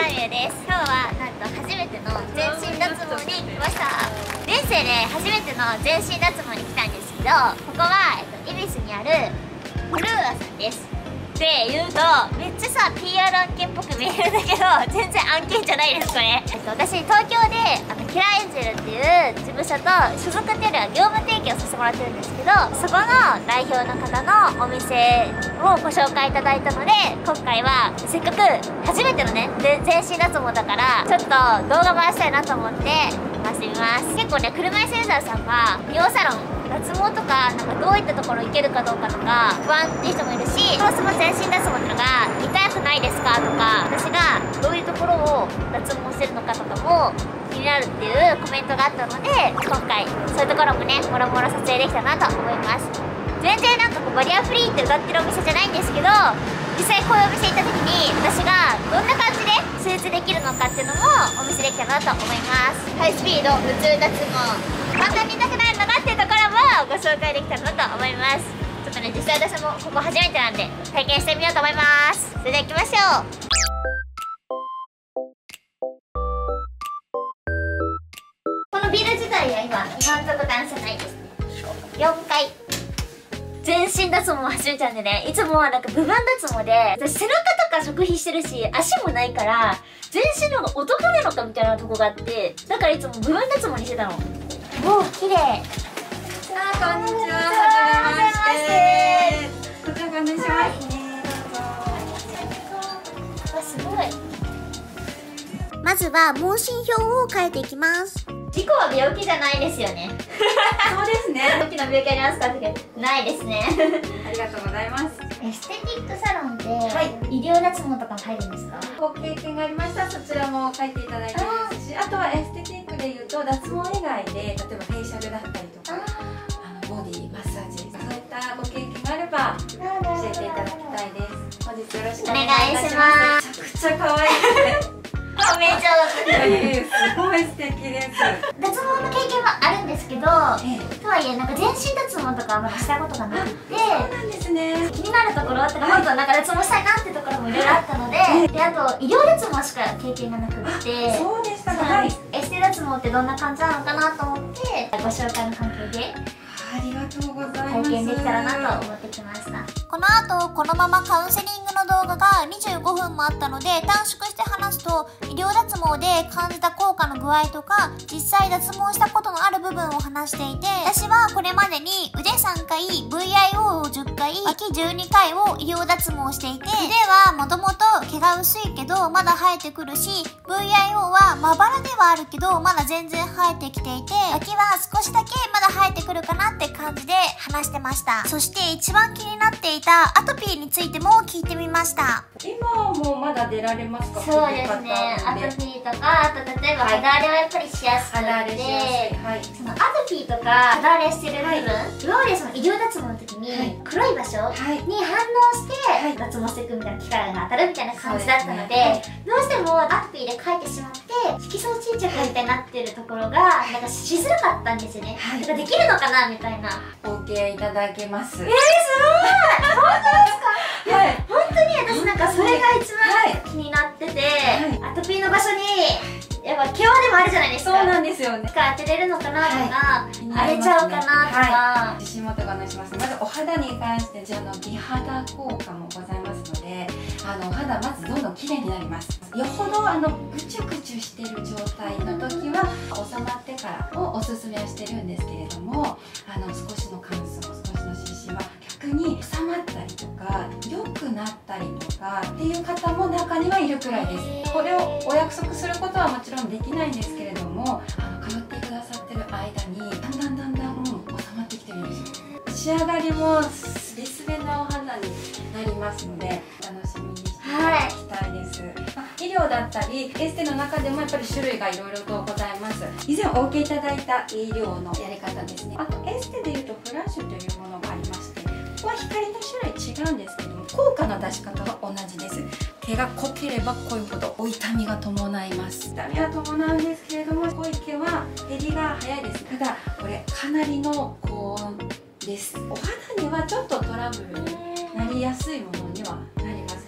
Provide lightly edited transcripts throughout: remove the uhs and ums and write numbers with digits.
みゆです。今日はなんと初めての全身脱毛に来ました。人生で初めての全身脱毛に来たんですけど、ここは、恵比寿にあるフルーアさんです。って言うとめっちゃさ PR 案件っぽく見えるんだけど、全然案件じゃないです。これ私東京でキラエンジェルっていう事務所と所属っていうよりは業務提携をさせてもらってるんですけど、そこの代表の方のお店をご紹介いただいたので、今回はせっかく初めてのね全身脱毛だからちょっと動画回したいなと思って回してみます。結構ね、車椅子ユーザーさんが美容サロン脱毛とかどういったところ行けるかどうかとか不安っていう人もいるし、そもそも全身脱毛っていうのが痛くないですかとか、私がどういうところを脱毛してるのかとかも気になるっていうコメントがあったので、今回そういうところもねもろもろ撮影できたなと思います。全然バリアフリーって歌ってるお店じゃないんですけど、実際こういうお店行った時に私がどんな感じで施術できるのかっていうのもお見せできたなと思います。ハイスピード普通脱毛、簡単に痛くないのかっていうところもご紹介できたなと思います。ちょっとね、実際私もここ初めてなんで体験してみようと思います。それでは行きましょう。このビル自体は今のとこ段差ないですね。4階全身脱毛も初めてなんでね、いつもは部分脱毛で私背中とか食費してるし足もないから全身の方がお得なのかみたいなとこがあって、だからいつも部分脱毛にしてたの。おー、綺麗。 こんにちは。はじめまして。こちらお願いしますね。 どうぞ。わ、すごい。まずは問診票を書いていきます。事故は病気じゃないですよね。 そうですね。 大きな病気ありますかってないですね。 ありがとうございます。 エステティックサロンで、医療脱毛とかも入るんですか？ ご経験がありましたらそちらも書いていただいてますし、あとはエステティックでいうと脱毛以外で例えばフェイシャルだったりとかボディマッサージ、そういったご経験があれば教えていただきたいです。本日よろしくお願いいたします。めちゃくちゃ可愛いですね。 めっちゃすごい素敵です。 脱毛の経験はあるんですけど、とはいえ全身脱毛とかはまだしたことがなくて、 そうなんですね。 気になるところって本当脱毛したいなってところもいろいろあったので、あと医療脱毛しか経験がなくて、 そうでしたか。 エステ脱毛ってどんな感じなのかなと思ってご紹介の関係でありがとうございます。 体験できたらなと思ってきました。 この後このままカウンセリングの動画が25分もあったので短縮して話すと、医療脱毛で感じた効果の具合とか実際脱毛したことのある部分を話していて、私はこれまでに腕3回 VIO を10回脇12回を医療脱毛していて、腕はもともと毛が薄いけどまだ生えてくるし、 VIO はまばらではあるけどまだ全然生えてきていて、脇は少しだけまだ生えてくるかなって感じで話してました。そして一番気になっていたアトピーについても聞いてみました。 今もまだ出られますか？ そうですね、アトピーとか、あと例えば肌荒れはやっぱりしやすくて、そのアトピーとか肌荒れしてる部分、今までその医療脱毛の時に黒い場所に反応して脱毛していくみたいな機械が当たるみたいな感じだったので、どうしてもアトピーでかいてしまって色素沈着みたいになってるところがしづらかったんですよね。だからできるのかなみたいな。 OK いただけます。 すごい。本当ですか？はい、本当に私それが一番気になってて、アトピーの場所にやっぱ毛穴でもあるじゃないですか。 そうなんですよね。 当てれるのかなとか、荒れちゃうかなとか、 自信持ってお話します。まずお肌に関して美肌効果もございますので、お肌まずどんどん綺麗になります。よほどぐちゅぐちゅしてる状態の時は収まってからをおすすめはしてるんですけれども、少しの乾燥、少しの湿疹は逆に収まったりとか良くなったりとかっていう方も中にはいるくらいです。これをお約束することはもちろんできないんですけれども、通ってくださってる間にだんだん収まってきてるんですよ。仕上がりもスレスレなお肌になりますので楽しみにしていただきたいです。医療だったりエステの中でもやっぱり種類がいろいろとございます。以前お受けいただいた医療のやり方ですね。あとエステでいうとフラッシュというものがありまして、ここは光の種類違うんですけども効果の出し方は同じです。毛が濃ければ濃いほどお痛みが伴います。痛みは伴うんですけれども、濃い毛は減りが早いです。ただこれかなりの高温です。お肌にはちょっとトラブルになりやすいものにはなります。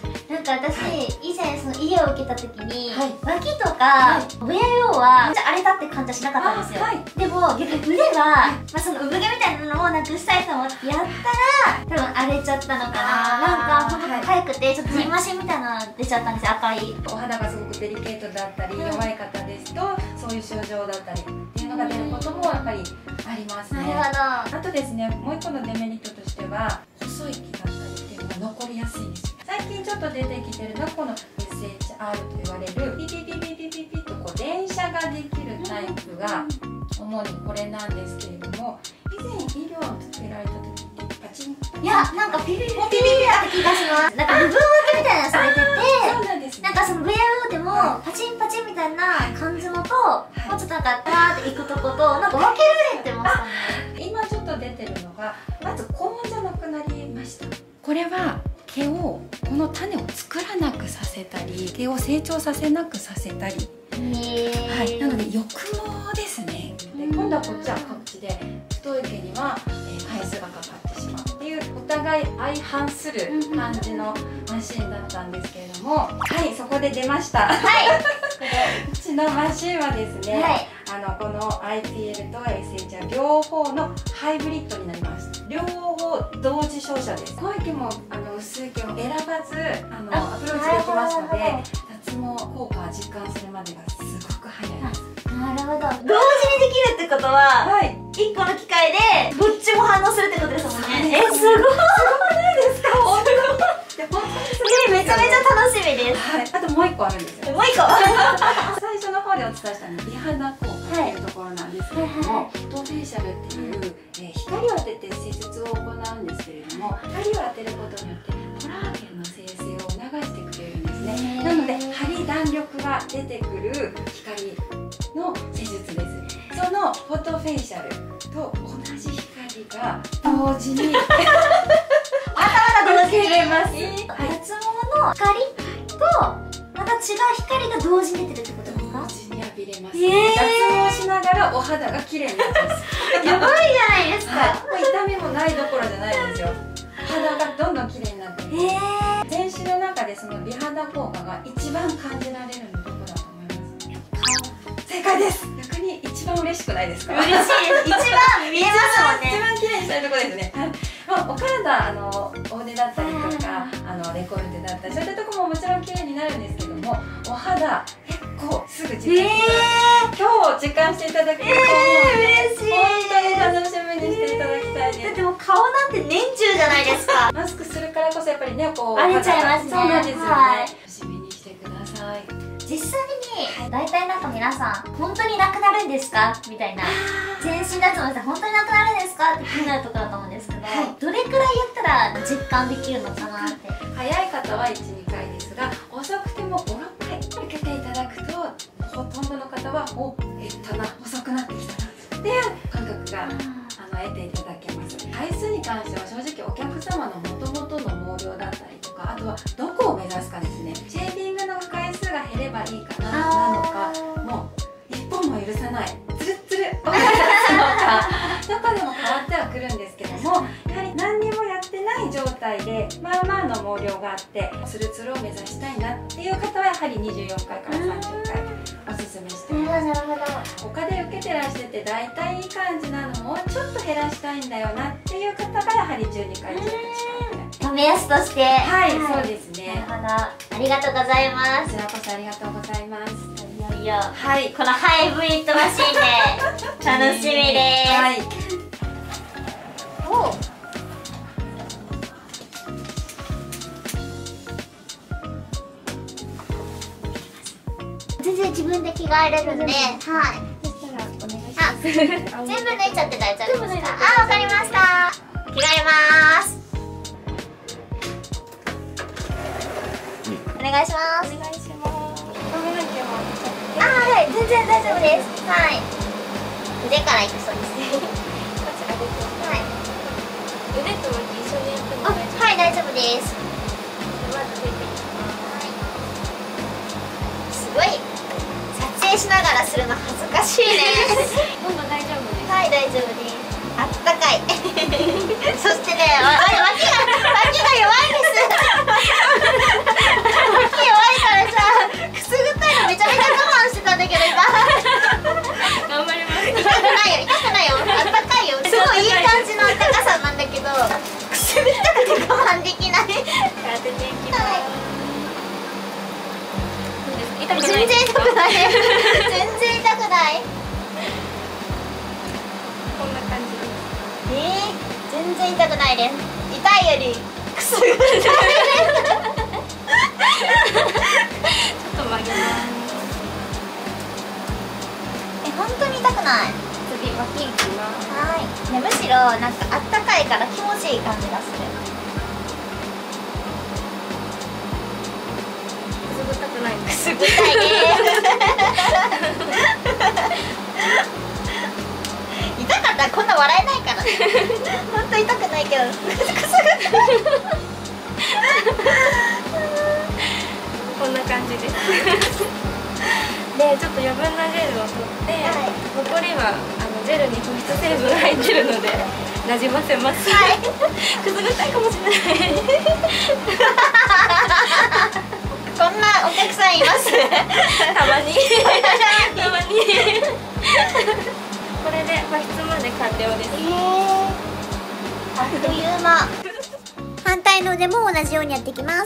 なんか私、以前その家を受けた時に、脇とか、VIO は荒れたって感じはしなかったんですよ。でも逆に腕は、その産毛みたいなのをなくしたいと思ってやったら多分荒れちゃったのかな。なんかほんと痒くてちょっとじんましみたいなの出ちゃったんですよ、赤い。 お肌がすごくデリケートだったり、弱い方ですとそういう症状だったりっていうのが出ることもやっぱりありますね。 なるほど。 あとですね、もう一個のデメリットとしては細い毛だったりっていうのが残りやすいんですよ。最近ちょっと出てきてるのはこの SHR と言われるピピピピピピピとこう連射ができるタイプが主にこれなんですけれども、以前医療をつけられた時ってパチン、 いや、なんかピピピピピピって気がします。なんか部分分けみたいなのされてて、 そうなんですね。 なんかその VIO でもパチンパチンみたいな感じのと、もうちょっとなんかダーっていくとことなんか分けられてましたね。 今ちょっと出てるのがまず高温じゃなくなりました。これは毛をこの種を作らなくさせたり、毛を成長させなくさせたり、はい、なので抑毛ですね。で今度はこっちはこっちで太い毛には回数がかかってしまうっていうお互い相反する感じのマシンだったんですけれども、はい、そこで出ました。はい、うちのマシンはですね、この IPL と SHR 両方のハイブリッドになります。両方同時照射です。濃い毛も薄い毛も選ばずアプローチできますので、脱毛効果を実感するまでがすごく早いです。 なるほど。同時にできるってことは、1個の機械でどっちも反応するってことですもんね。すごい。すごくないですか？本当にめちゃめちゃ楽しみです。 あともう1個あるんですよ。 もう1個最初の方でお伝えしたのは美肌効果っていうところなんですけれども、フォトフェイシャルっていう光を当てて施術を行うんですけれども、光を当てることによってコラーゲンの生成を促してくれるんですね。なので張り弾力が出てくる光の施術です。そのフォトフェイシャルと同じ光が同時に受けれます。 脱毛の光とまた違う光が同時に出てるってことですか？ 同時に浴びれます。脱毛しながらお肌が綺麗になります。 やばいじゃないですか。 もう痛みもないどころじゃないんですよ。肌がどんどん綺麗になっていく。全身の中でその美肌効果が一番感じられるのどこだと思います？正解です。逆に一番嬉しくないですか？ 嬉しいです。一番見えますもんね。 一番綺麗にしたいところですね。お体大腕だったりとかデコルテだったりそういったところももちろん綺麗になるんですけども、お肌結構すぐ実感今日実感していただけると思うので、 嬉しい。 本当に楽しみにしていただきたいです。 だってもう顔なんて年中じゃないですか。 マスクするからこそやっぱりね、こう荒れちゃいますね。 そうなんですよね。楽しみにしてください。 実際に大体なんか皆さん本当になくなるんですかみたいな、全身脱毛して本当になくなるんですかって気になるところだと思うんですけど、どれくらいやったら実感できるのかなって。 早い方は 1,2 回ですが、遅くても 5,6 回受けていただくとほとんどの方は減ったな、遅くなってきたなっていう感覚が得ていただけます。回数に関しては正直お客様の元々の毛量だったりとか、あとはどこを目指すかですね。シェーディングの回数が減ればいいかななのか、もう1本も許さないツルッツルお肌なのかどこでも変わってはくるんですけども、やはり何にもやってない状態でまあまあの毛量があってツルツルを目指したいなっていう方はやはり24回から30回おすすめしてます。 なるほど。 他で受けてらしてて大体いい感じなのもちょっと減らしたいんだよなっていう方がやはり12回18回目安として。 はい、そうですね。 なるほど。ありがとうございます。 こちらこそありがとうございます。 いよいよ、このハイブリッドマシンで楽しみです。はい。全然自分で着替えれるんで、はい。そしたらお願いします。全部脱いちゃって大丈夫ですか？わかりました。着替えます。お願いします。お願いします。はい、全然大丈夫です。はい。腕からいくそうですね。はい。腕と一緒にやっても大丈夫？はい、大丈夫です。まず出ていきます。すごい。撮影しながらするの恥ずかしいね。もう大丈夫です。はい、大丈夫です。あったかい。そしてね、脇が弱いです。 全然痛くない全然痛くないこんな感じです。 全然痛くないです。痛いよりくすぐったいちょっと曲げます。 本当に痛くない。 次脇いきます。 はい、ね、むしろなんかあったかいから気持ちいい感じがする。 くすぐったくないんです。 くすぐったい痛かったらこんな笑えないからね本当痛くないけどくすぐったいこんな感じですで、ちょっと余分なジェルを取って、 はい、 残りはジェルに保湿成分が入ってるのでなじませます。 はいくすぐったいかもしれないこんなお客さんいますたまにたまにこれで保湿まで完了です。 あっという間。 反対の腕も同じようにやっていきます。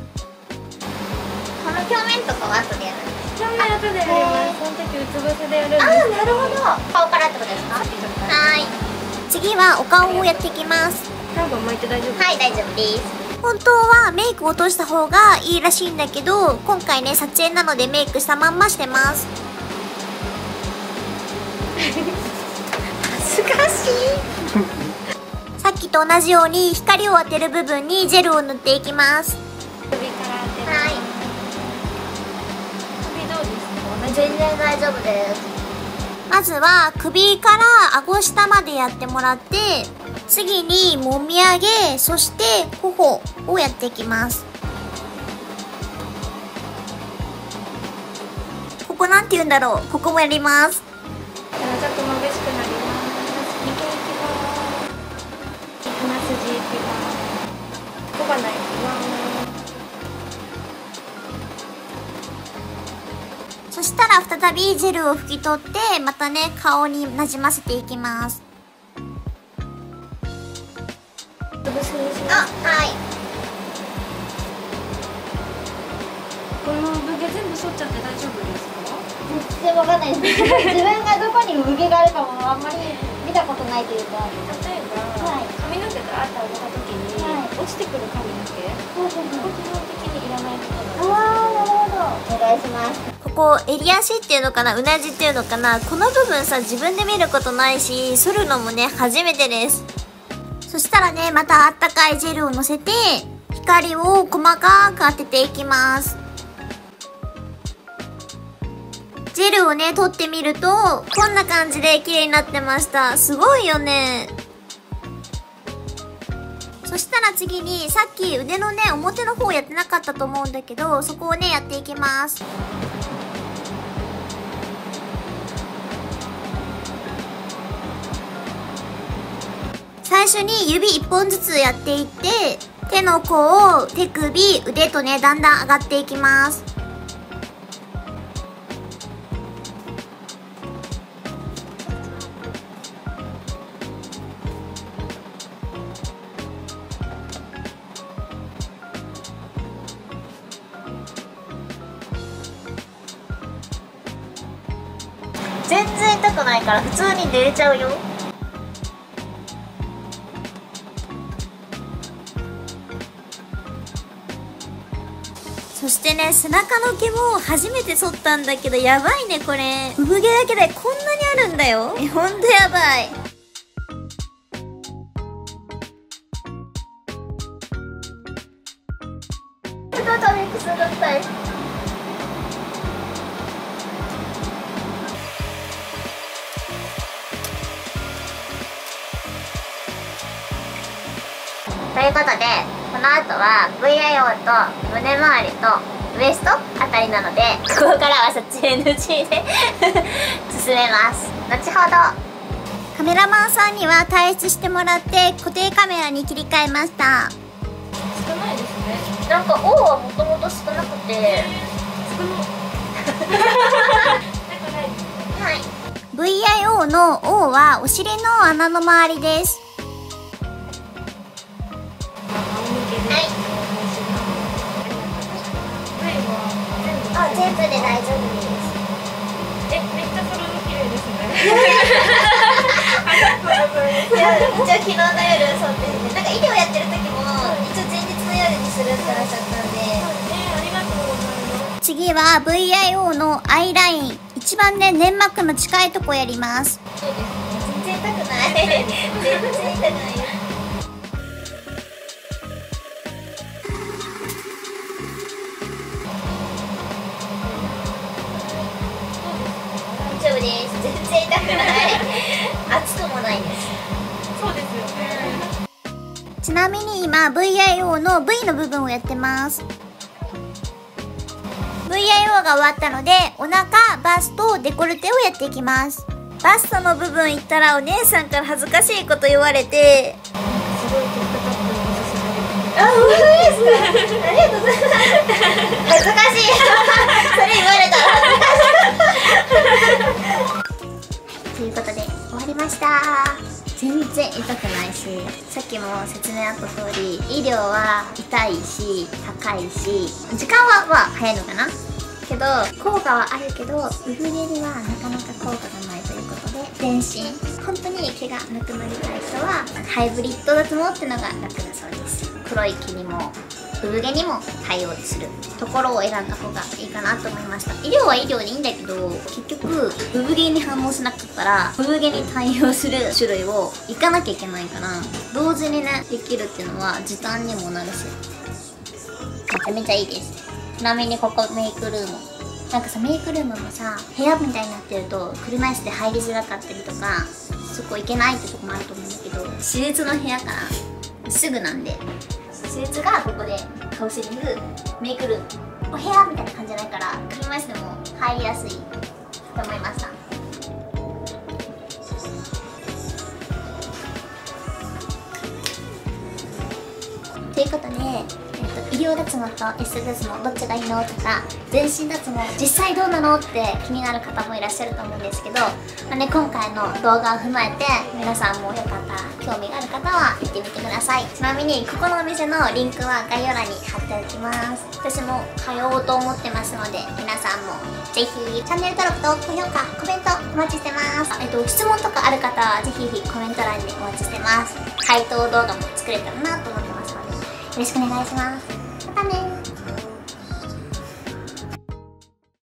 この表面とかは後でやるんです。 表面後でやります。その時うつ伏せでやるんです。 なるほど。顔からってことですか？はーい。 次はお顔をやっていきます。 タオル巻いて大丈夫？ はい、大丈夫です。 本当はメイクを落とした方がいいらしいんだけど、今回ね撮影なのでメイクしたまんましてます。 恥ずかしいさっきと同じように光を当てる部分にジェルを塗っていきます。 首から当てます。 はい、 首どうですか？ 全然大丈夫です。 まずは首から顎下までやってもらって、次にもみあげ、そして頬をやっていきます。ここなんて言うんだろう、ここもやります。 ちょっと眩しくなります。眉間いきます。鼻筋いきます。小鼻いきます。 そしたら再びジェルを拭き取って、またね顔になじませていきます。 つぶしにします。 はい。 この産毛全部剃っちゃって大丈夫ですか？ 全然わかんないです。自分がどこに産毛があるかもあんまり見たことないというか。 例えば、 はい、 髪の毛があってあげた時に、 はい、 落ちてくる髪の毛、基本的にいらないところなるほど。お願いします。 ここ襟足っていうのかな、うなじっていうのかな、この部分さ自分で見ることないし、剃るのもね初めてです。そしたらね、またあったかいジェルをのせて光を細かく当てていきます。ジェルをね取ってみるとこんな感じで綺麗になってました。すごいよね。そしたら次にさっき腕のね表の方やってなかったと思うんだけど、そこをねやっていきます。最初に指1本ずつやっていって、手の甲、手首、腕とねだんだん上がっていきます。 全然痛くないから普通に出れちゃうよ。 そしてね、背中の毛も初めて剃ったんだけど、やばいねこれ。産毛だけでこんなにあるんだよ。ほんとやばい。 ちょっとトミクスだったい。ということで、この後は VIO と胸周りとウエストあたりなので、ここからは撮影 NG で進めます。後ほど。 カメラマンさんには退出してもらって固定カメラに切り替えました。 少ないですね。 なんか O はもともと少なくて、はい。 VIO の O はお尻の穴の周りです。 あ、全ープで大丈夫です。 めっちゃそれも綺麗ですね。 いや、一応昨日の夜そうですね。なんか医療やってる時も一応前日の夜にするって話だったので。 ありがとうございます。 次は VIO のアイライン。一番ね、粘膜の近いとこやります。 そうですね。 全然痛くない。全然痛くない。大丈夫です。全然痛くない。熱くもないです。 そうですよね。 ちなみに今 VIO の V の部分をやってます。VIO が終わったので、お腹、バスト、デコルテをやっていきます。バストの部分いったらお姉さんから恥ずかしいこと言われて、 すごい TikTok におすすめで。 あ、本当ですか。ありがとうございます。恥ずかしい。それ言われたら恥ずかしい。ということで終わりました。全然痛くないし、さっきも説明あった通り、医療は痛いし高いし、時間はまあ早いのかなけど、効果はあるけど産毛にはなかなか効果がないということで、全身本当に毛がなくなりたい人はハイブリッド脱毛っていうのが楽だそうです。黒い毛にも産毛にも対応するところを選んだ方がいいかなと思いました。医療は医療でいいんだけど、結局産毛に反応しなかったら産毛に対応する種類を行かなきゃいけないから、同時にねできるっていうのは時短にもなるし、めちゃめちゃいいです。ちなみにここメイクルーム、なんかさ、メイクルームもさ、部屋みたいになってると車椅子で入りづらかったりとか、そこ行けないってとこもあると思うんだけど、手術の部屋からすぐなんで、手術がここでカウンセリング、メイクルーム、お部屋みたいな感じじゃないから、車椅子でも入りやすいと思いました。ということで、医療脱毛とエステ脱毛どっちがいいのとか、全身脱毛実際どうなのって気になる方もいらっしゃると思うんですけど、今回の動画を踏まえて皆さんもよかったら興味がある方は行ってみてください。ちなみにここのお店のリンクは概要欄に貼っておきます。私も通おうと思ってますので、皆さんもぜひチャンネル登録と高評価、コメントお待ちしてます。質問とかある方はぜひコメント欄にお待ちしてます。回答動画も作れたらなと思ってますので、よろしくお願いします。またねー。